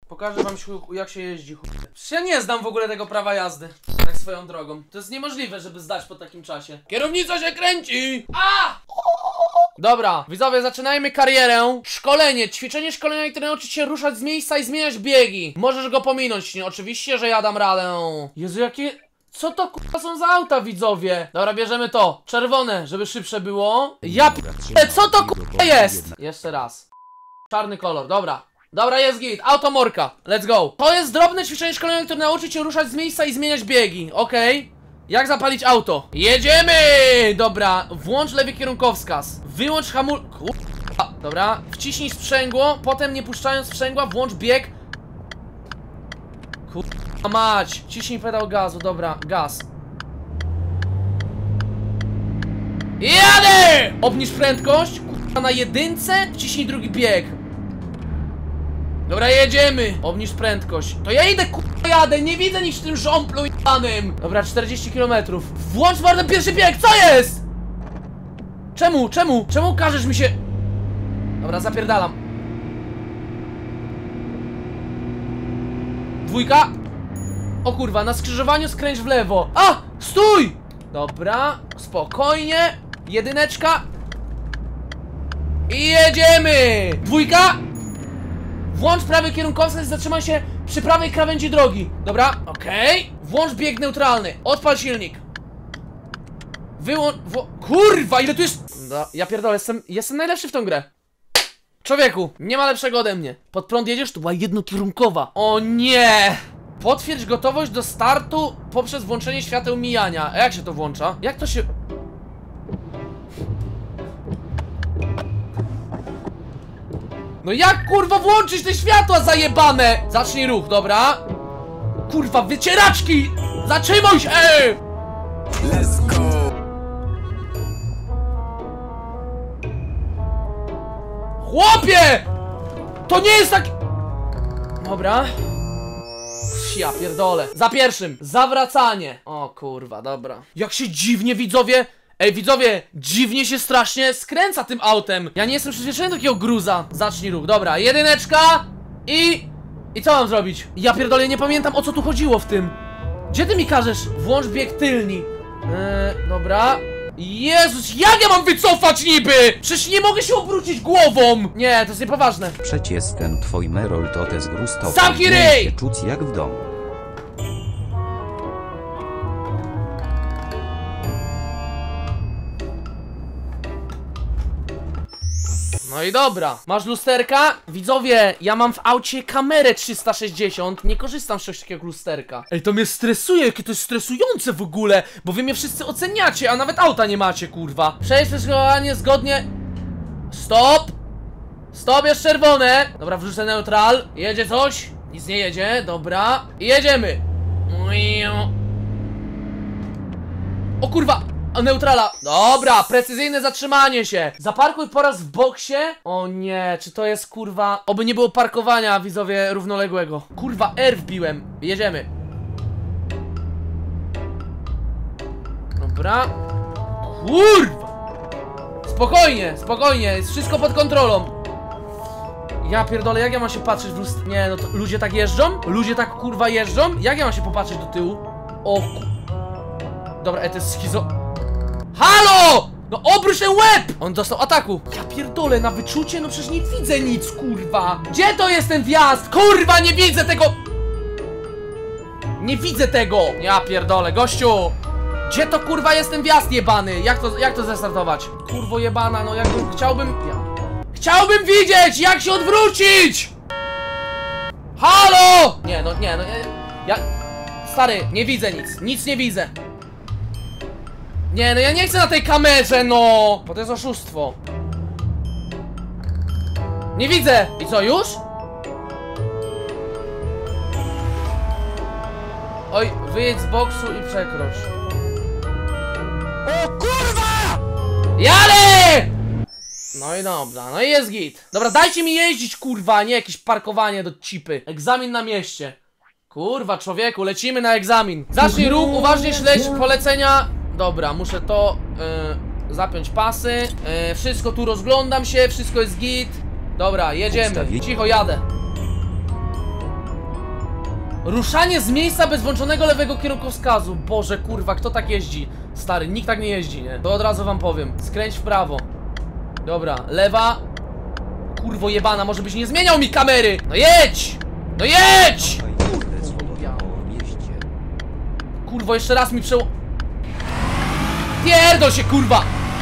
Pokażę wam, jak się jeździ. Przecież ja nie znam w ogóle tego prawa jazdy. Tak swoją drogą. To jest niemożliwe, żeby zdać po takim czasie. Kierownica się kręci! A! Dobra, widzowie, zaczynajmy karierę. Szkolenie, ćwiczenie szkolenia, które nauczyć się ruszać z miejsca i zmieniać biegi. Możesz go pominąć, nie? Oczywiście, że ja dam radę. Jezu, jakie... Co to k***a są za auta, widzowie? Dobra, bierzemy to. Czerwone, żeby szybsze było. Ja p***e, co to k***a jest? Jeszcze raz. Czarny kolor, dobra. Dobra, jest git. Automorka. Let's go. To jest drobne ćwiczenie szkolenia, które nauczy cię ruszać z miejsca i zmieniać biegi. Okej. Jak zapalić auto? Jedziemy! Dobra, włącz lewy kierunkowskaz. Wyłącz Kurwa. Dobra, wciśnij sprzęgło, potem nie puszczając sprzęgła, włącz bieg. Kurwa mać. Ciśnij pedał gazu, dobra, gaz. Jadę! Obniż prędkość, kurwa, na jedynce, wciśnij drugi bieg. Dobra, jedziemy! Obniż prędkość. To ja idę, kurwa, jadę, nie widzę nic w tym żomplu janym. Dobra, 40 km. Włącz bardzo pierwszy bieg, co jest? Czemu każesz mi się... Dobra, zapierdalam. Dwójka. O kurwa, na skrzyżowaniu skręć w lewo. A! Stój! Dobra, spokojnie. Jedyneczka. I jedziemy! Dwójka. Włącz prawy kierunkowskaz i zatrzymaj się przy prawej krawędzi drogi. Dobra, okej. Włącz bieg neutralny. Odpal silnik. Kurwa, ile tu jest... No, ja pierdolę, jestem najlepszy w tą grę. Człowieku, nie ma lepszego ode mnie. Pod prąd jedziesz? To była jednokierunkowa. O nie! Potwierdź gotowość do startu poprzez włączenie świateł mijania. A jak się to włącza? Jak to się... No jak kurwa włączyć te światła zajebane? Zacznij ruch, dobra? Kurwa, wycieraczki! Zatrzymuj się! Let's go! Chłopie! To nie jest tak... Dobra. Ja pierdolę. Za pierwszym, zawracanie. O kurwa, dobra. Jak się dziwnie, widzowie... Ej, widzowie, dziwnie się strasznie skręca tym autem. Ja nie jestem przyzwyczajony do takiego gruza. Zacznij ruch, dobra, jedyneczka. I co mam zrobić? Ja pierdolę, nie pamiętam, o co tu chodziło w tym. Gdzie ty mi każesz? Włącz bieg tylni. Dobra. Jezus, jak ja mam wycofać niby? Przecież nie mogę się obrócić głową. Nie, to jest niepoważne. Przecież ten twój Merol to te zgrustowy. Zamknij ryj! Się czuć jak w domu. No i dobra, masz lusterka? Widzowie, ja mam w aucie kamerę 360. Nie korzystam z czegoś takiego lusterka. Ej, to mnie stresuje, jakie to jest stresujące w ogóle. Bo wy mnie wszyscy oceniacie, a nawet auta nie macie, kurwa. Przejdź przeskowanie zgodnie. Stop! Stop, jest czerwone. Dobra, wrzucę neutral. Jedzie coś? Nic nie jedzie, dobra. I jedziemy. O kurwa! Neutrala. Dobra, precyzyjne zatrzymanie się. Zaparkuj po raz w boksie. O nie, czy to jest kurwa... Oby nie było parkowania, widzowie, równoległego. Kurwa, R wbiłem. Jedziemy. Dobra. Kurwa. Spokojnie, spokojnie, jest wszystko pod kontrolą. Ja pierdolę, jak ja mam się patrzeć w lustro? Nie, no to ludzie tak jeżdżą? Ludzie tak kurwa jeżdżą? Jak ja mam się popatrzeć do tyłu? O Dobra, to jest schizo... Halo! No obróć ten łeb! On dostał ataku. Ja pierdolę, na wyczucie? No przecież nie widzę nic, kurwa. Gdzie to jest ten wjazd? Kurwa, nie widzę tego! Nie widzę tego! Ja pierdolę, gościu! Gdzie to kurwa jest ten wjazd jebany? Jak to zestartować? Kurwo jebana, no jakbym chciałbym widzieć, jak się odwrócić! Halo! Nie, no stary, nie widzę nic nie widzę. Nie, no ja nie chcę na tej kamerze, no! Bo to jest oszustwo. Nie widzę! I co, już? Oj, wyjedź z boksu i przekrocz. O kurwa! Jadę! No i dobra, no i jest git. Dobra, dajcie mi jeździć, kurwa, nie jakieś parkowanie do cipy. Egzamin na mieście. Kurwa, człowieku, lecimy na egzamin. Zacznij ruch, uważnie śledź polecenia. Dobra, muszę to zapiąć pasy. Wszystko tu rozglądam się, wszystko jest git. Dobra, jedziemy. Cicho, jadę. Ruszanie z miejsca bez włączonego lewego kierunkowskazu. Boże, kurwa, kto tak jeździ? Stary, nikt tak nie jeździ, nie? To od razu wam powiem. Skręć w prawo. Dobra, lewa. Kurwo jebana, może byś nie zmieniał mi kamery! No jedź! No jedź! Kurwo, jeszcze raz mi Pierdol się, kurwa!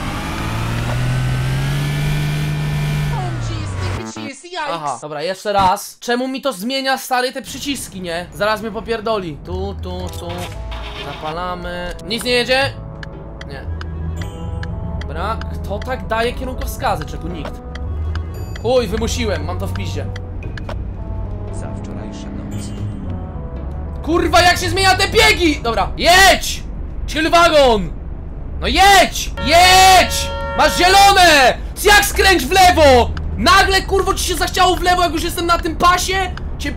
Aha, dobra, jeszcze raz. Czemu mi to zmienia, stary, te przyciski, nie? Zaraz mnie popierdoli. Tu. Zapalamy. Nic nie jedzie? Nie. Dobra, kto tak daje kierunkowskazy? Czego nikt? Chuj, wymusiłem, mam to w piździe. Za wczorajsza noc. Kurwa, jak się zmienia te biegi! Dobra, jedź! Chill wagon! No jedź! Jedź! Masz zielone! Jak skręć w lewo! Nagle, kurwo, ci się zachciało w lewo, jak już jestem na tym pasie? Cię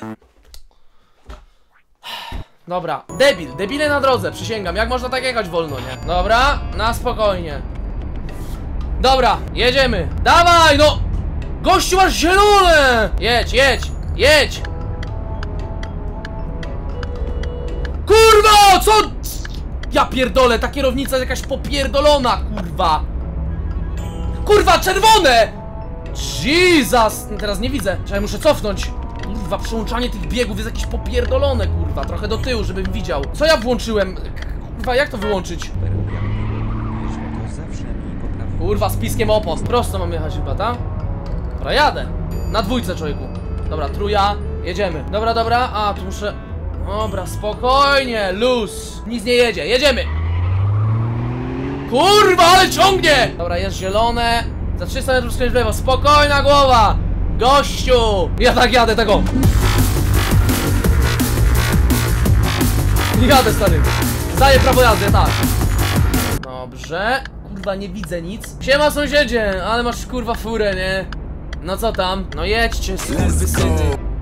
Dobra, debile na drodze, przysięgam. Jak można tak jechać wolno, nie? Dobra, na spokojnie. Dobra, jedziemy. Dawaj, no! Gościu, masz zielone! Jedź! Kurwa, co? Ja pierdolę, ta kierownica jest jakaś popierdolona, kurwa. Kurwa, czerwone! Jesus! Teraz nie widzę. Czekaj, muszę cofnąć. Kurwa, przełączanie tych biegów jest jakieś popierdolone, kurwa. Trochę do tyłu, żebym widział. Co ja włączyłem? Kurwa, jak to wyłączyć? Kurwa, z piskiem opon. Prosto mam jechać chyba, tak? Dobra, jadę. Na dwójce, człowieku. Dobra, truja. Jedziemy. Dobra. A, tu muszę... Dobra, spokojnie. Luz. Nic nie jedzie. Jedziemy. Kurwa, ale ciągnie! Dobra, jest zielone. Za 300 metrów skręć w lewo. Spokojna głowa. Gościu. Ja tak jadę tego. Jadę, stary. Zdaję prawo jazdy, tak. Dobrze. Kurwa, nie widzę nic. Siema, sąsiedzie, ale masz kurwa furę, nie? No co tam? No jedźcie, skurwysyny.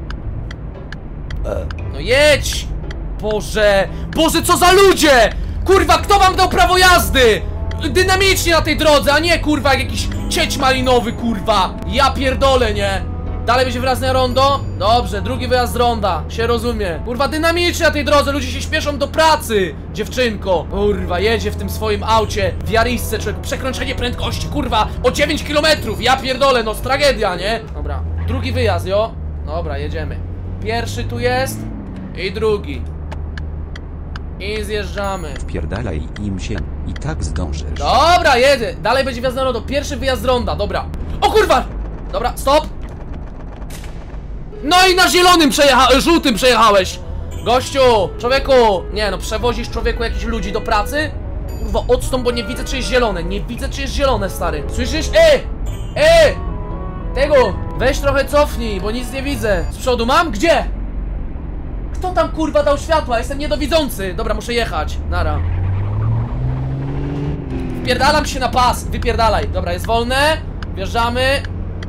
No jedź! Boże, co za ludzie! Kurwa, kto wam dał prawo jazdy? Dynamicznie na tej drodze, a nie kurwa jak jakiś cieć malinowy, kurwa. Ja pierdolę, nie? Dalej będzie wyjazd na rondo? Dobrze, drugi wyjazd z ronda, się rozumie. Kurwa, dynamicznie na tej drodze, ludzie się śpieszą do pracy, dziewczynko. Kurwa, jedzie w tym swoim aucie, w Yarisce, człowiek, przekroczenie prędkości, kurwa, o 9 km. Ja pierdolę, no, tragedia, nie? Dobra, drugi wyjazd, jo. Dobra, jedziemy. Pierwszy tu jest i drugi. I zjeżdżamy. Wpierdalaj im się i tak zdążysz. Dobra, jedzie. Dalej będzie wjazd na rondo. Pierwszy wyjazd z ronda, dobra. O kurwa! Dobra, stop. No i na zielonym żółtym przejechałeś. Gościu, człowieku. Nie no, przewozisz człowieku jakichś ludzi do pracy? Kurwa, odstąp, bo nie widzę, czy jest zielone. Nie widzę, czy jest zielone, stary. Słyszysz? Tego, weź trochę cofnij, bo nic nie widzę. Z przodu mam? Gdzie? Kto tam kurwa dał światła? Jestem niedowidzący. Dobra, muszę jechać. Nara. Wpierdalam się na pas. Wypierdalaj. Dobra, jest wolne. Wjeżdżamy.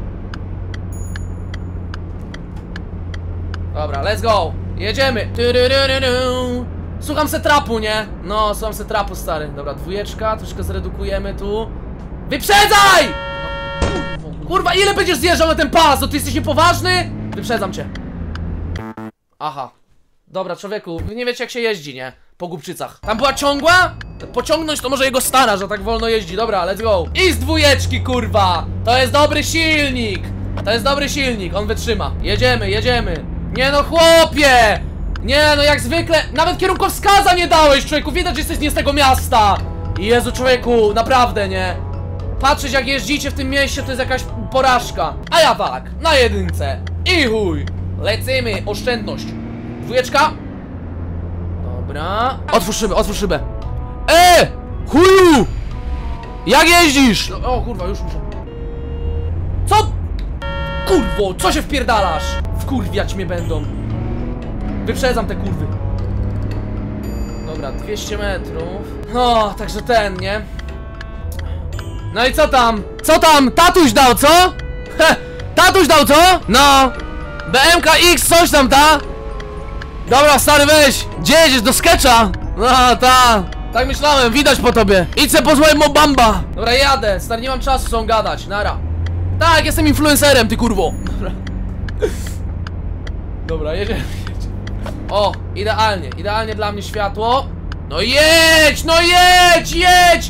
Dobra, let's go. Jedziemy. Słucham se trapu, nie? No, słucham se trapu, stary. Dobra, dwójeczka. Troszkę zredukujemy tu. Wyprzedzaj! Kurwa, ile będziesz zjeżdżał na ten pas? No ty jesteś niepoważny? Wyprzedzam cię. Aha. Dobra, człowieku, wy nie wiecie jak się jeździ, nie? Po Głubczycach. Tam była ciągła? Pociągnąć to może jego stara, że tak wolno jeździ. Dobra, let's go. I z dwójeczki, kurwa. To jest dobry silnik. On wytrzyma. Jedziemy. Nie no, chłopie. Nie no, jak zwykle. Nawet kierunkowskaza nie dałeś, człowieku. Widać, że jesteś nie z tego miasta. Jezu, człowieku, naprawdę, nie? Patrzeć jak jeździcie w tym mieście to jest jakaś porażka. A ja tak, na jedynce. I chuj. Lecimy, oszczędność. Dwójeczka. Dobra. Otwórz szybę. Chuju! Jak jeździsz? No, o kurwa, już muszę. Co? Kurwo, co się wpierdalasz? Wkurwiać mnie będą. Wyprzedzam te kurwy. Dobra, 200 metrów. No, także ten, nie? No i co tam? Tatuś dał, co? Tatuś dał, co? No. BMK X coś tam, ta? Dobra, stary, weź. Gdzie jedziesz? Do sketcha? No, ta. Tak myślałem, widać po tobie. Idź se pozwól Mobamba. Dobra, jadę. Stary, nie mam czasu, są gadać. Nara. Tak, jestem influencerem, ty kurwo. Dobra, jedziemy. O, idealnie, idealnie dla mnie światło. No jedź, no jedź, jedź!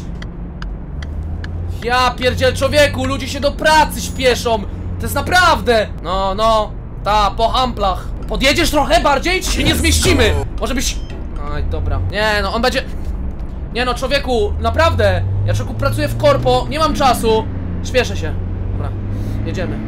Ja pierdziel, człowieku, ludzie się do pracy śpieszą. To jest naprawdę. No, no, po amplach. Podjedziesz trochę bardziej, czy się nie zmieścimy? Może byś... Aj, dobra. Nie, no, on będzie... Nie no, człowieku, naprawdę. Ja, człowieku, pracuję w korpo, nie mam czasu. Śpieszę się. Dobra, jedziemy.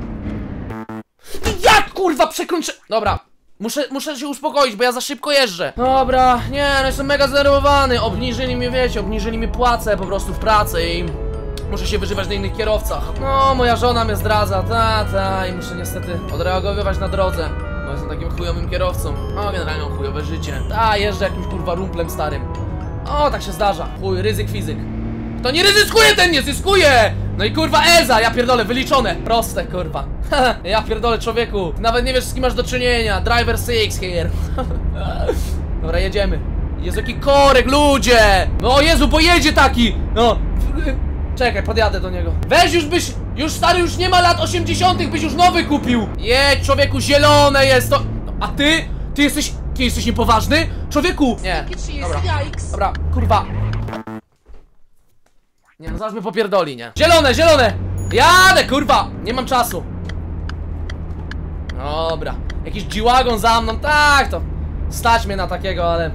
Jak, kurwa, przekończę... Dobra. Muszę się uspokoić, bo ja za szybko jeżdżę. Dobra, nie, no jestem mega zdenerwowany. Obniżyli mnie, wiecie, obniżyli mi płacę po prostu w pracy i... Muszę się wyżywać na innych kierowcach. No, moja żona mnie zdradza, i muszę niestety odreagowywać na drodze. Bo jestem takim chujowym kierowcą. No, generalnie mam chujowe życie. Jeżdżę jakimś kurwa rumplem starym. O, tak się zdarza. Chuj, ryzyk fizyk. Kto nie ryzykuje, ten nie zyskuje! No i kurwa Eza, ja pierdolę, wyliczone. Proste, kurwa. Ja pierdolę, człowieku. Nawet nie wiesz, z kim masz do czynienia. Driver 6 here. Dobra, jedziemy. Jezu, jaki korek, ludzie! No Jezu, bo jedzie taki! No. Czekaj, podjadę do niego. Weź już stary, już nie ma lat 80, byś już nowy kupił. Jedź, człowieku, zielone jest to. A ty jesteś niepoważny? Człowieku! Nie, dobra, dobra, kurwa. Nie, no zaraz mnie popierdoli, nie? Zielone, zielone! Jadę, kurwa! Nie mam czasu. Dobra, jakiś G-Wagon za mną, tak to. Stać mnie na takiego, ale...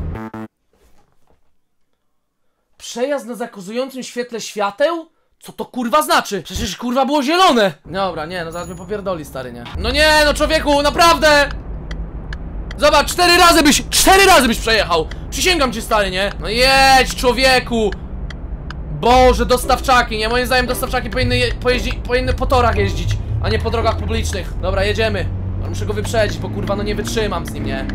Przejazd na zakazującym świetle świateł? Co to kurwa znaczy? Przecież kurwa było zielone. Dobra, nie, no zaraz mnie popierdoli, stary, nie? No nie, no człowieku, naprawdę! Zobacz, 4 razy byś przejechał. Przysięgam ci, stary, nie? No jedź, człowieku. Boże, dostawczaki, nie? Moim zdaniem dostawczaki powinny po torach jeździć, a nie po drogach publicznych. Dobra, jedziemy. Muszę go wyprzedzić, bo kurwa, no nie wytrzymam z nim, nie?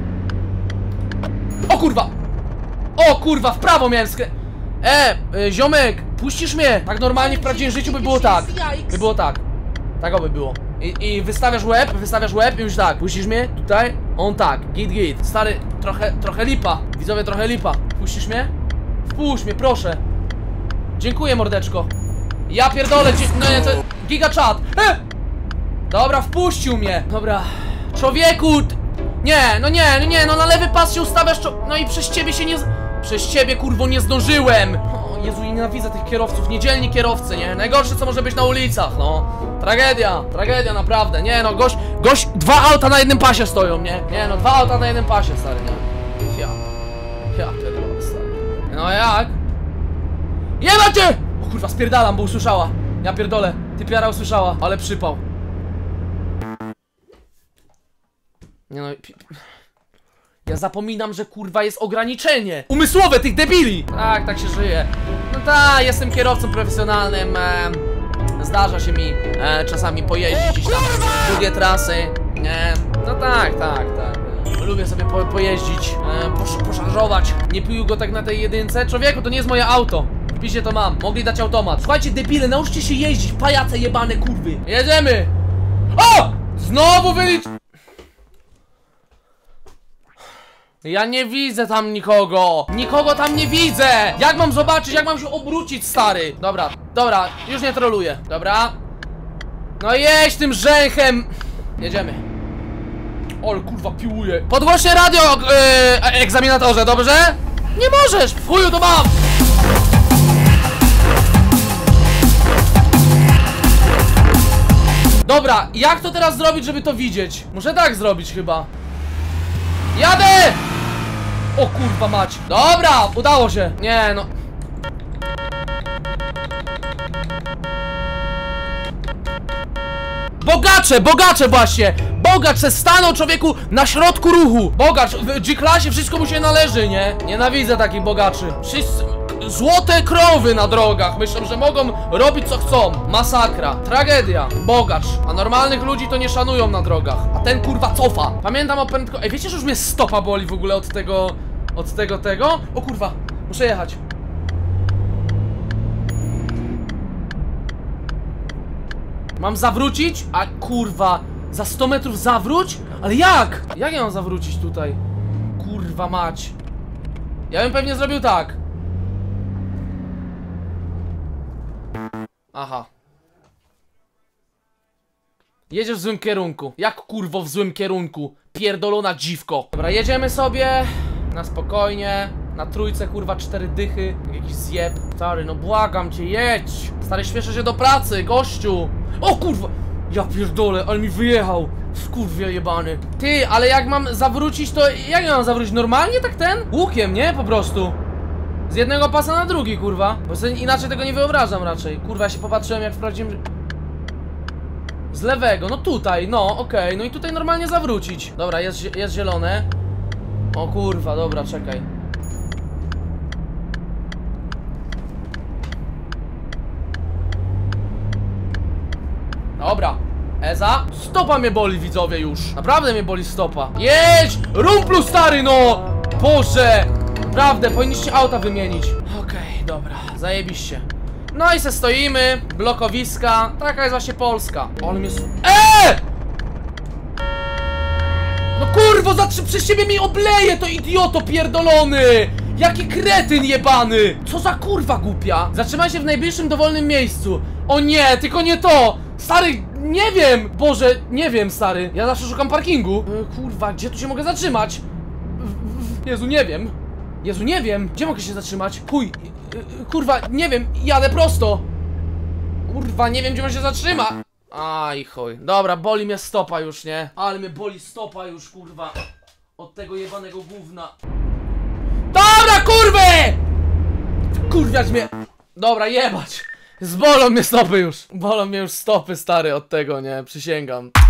O kurwa! O kurwa, w prawo miałem ziomek, puścisz mnie? Tak normalnie w prawdziwym życiu by było tak. By było tak. Tak by było. I wystawiasz łeb i już tak. Puścisz mnie? Tutaj? On tak. Git. Stary, trochę lipa. Widzowie, trochę lipa. Puścisz mnie? Wpuść mnie, proszę. Dziękuję, mordeczko. Ja pierdolę, no nie, to giga chat. Dobra, wpuścił mnie. Dobra. Człowieku! Nie, no na lewy pas się ustawiasz, no i przez ciebie się nie... Przez ciebie, kurwo, nie zdążyłem! O Jezu, nienawidzę tych kierowców, niedzielni kierowcy, nie? Najgorsze, co może być na ulicach, no. Tragedia, naprawdę. Nie no, gość, 2 auta na jednym pasie stoją, nie? Nie no, 2 auta na jednym pasie, stary, nie? Ja pierdolę, stary. No jak? Jeba cię! O kurwa, spierdalam, bo usłyszała. Ja pierdolę, typiara usłyszała, ale przypał. Nie no... Ja zapominam, że kurwa jest ograniczenie umysłowe tych debili! Tak się żyje. No tak, jestem kierowcą profesjonalnym. Zdarza się mi czasami pojeździć gdzieś tam długie trasy. No tak. Lubię sobie pojeździć, poszarżować. Nie pił go tak na tej jedynce. Człowieku, to nie jest moje auto. W pisie to mam, mogli dać automat. Słuchajcie, debile, nauczcie się jeździć, pajace jebane kurwy. Jedziemy! O! Znowu Ja nie widzę tam nikogo! Nikogo tam nie widzę! Jak mam zobaczyć, jak mam się obrócić, stary? Dobra, już nie troluję. Dobra. No jedź tym rzęchem! Jedziemy. Ol, kurwa, piłuję. Podgłośnie radio, egzaminatorze, dobrze? Nie możesz! W chuju to mam! Dobra, jak to teraz zrobić, żeby to widzieć? Muszę tak zrobić chyba. Jadę! O kurwa mać. Dobra, udało się. Nie no. Bogacze właśnie. Bogacz se stanął, człowieku, na środku ruchu. Bogacz, w G-klasie wszystko mu się należy, nie? Nienawidzę takich bogaczy. Wszyscy... Złote krowy na drogach. Myślą, że mogą robić co chcą. Masakra. Tragedia. Bogacz. A normalnych ludzi to nie szanują na drogach. A ten kurwa cofa. Pamiętam o prędkości... Ej, wiecie, że już mnie stopa boli w ogóle od tego... O kurwa. Muszę jechać. Mam zawrócić? A kurwa. Za 100 metrów zawróć? Ale jak? Jak ja mam zawrócić tutaj? Kurwa mać. Ja bym pewnie zrobił tak. Aha. Jedziesz w złym kierunku. Jak kurwo w złym kierunku? pierdolona dziwko. Dobra, jedziemy sobie na spokojnie. Na trójce, kurwa, 4 dychy. Jakiś zjeb. Stary, no błagam cię, jedź. Stary, śpieszę się do pracy, gościu. O kurwa! Ja pierdolę, ale mi wyjechał. Skurwia jebany. Ty, ale jak mam zawrócić, to jak ja mam zawrócić? Normalnie tak ten? Łukiem, nie? Po prostu. Z jednego pasa na drugi, kurwa. Bo sobie inaczej tego nie wyobrażam raczej. Kurwa, ja się popatrzyłem jak wprowadziłem... Z lewego, no tutaj, no okej. No i tutaj normalnie zawrócić. Dobra, jest zielone. O kurwa, dobra, czekaj. Dobra, Eza. Stopa mnie boli, widzowie, już. Naprawdę mnie boli stopa. Jedź! Rumplu, stary, no! Boże! Naprawdę, powinniście auta wymienić. Okej, dobra, zajebiście. No i se stoimy, blokowiska. Taka jest właśnie Polska. On mnie... No kurwo, przez ciebie mi obleje, to idioto pierdolony! Jaki kretyn jebany! Co za kurwa głupia! Zatrzymaj się w najbliższym dowolnym miejscu. O nie, tylko nie to! Stary, nie wiem! Boże, nie wiem, stary. Ja zawsze szukam parkingu. Kurwa, gdzie tu się mogę zatrzymać? Jezu, nie wiem. Jezu, nie wiem. Gdzie mogę się zatrzymać? Chuj. Kurwa, nie wiem. Jadę prosto. Kurwa, nie wiem, gdzie man się zatrzyma. Aj, chuj. Dobra, boli mnie stopa już, nie? Ale mnie boli stopa już, kurwa. Od tego jebanego gówna. Dobra, kurwy! Kurwiać mnie. Dobra, jebać. Zbolą mnie stopy już. Bolą mnie już stopy, stary, od tego, nie? Przysięgam.